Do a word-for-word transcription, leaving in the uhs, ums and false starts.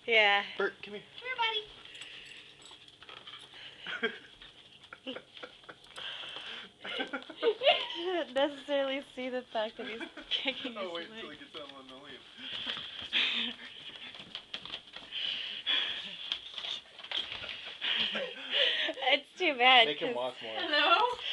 Yeah. Bert, come here. Come here, I don't necessarily see the fact that he's kicking his Oh, wait leg. until he gets on the linoleum. It's too bad. Make him 'cause walk more. Hello?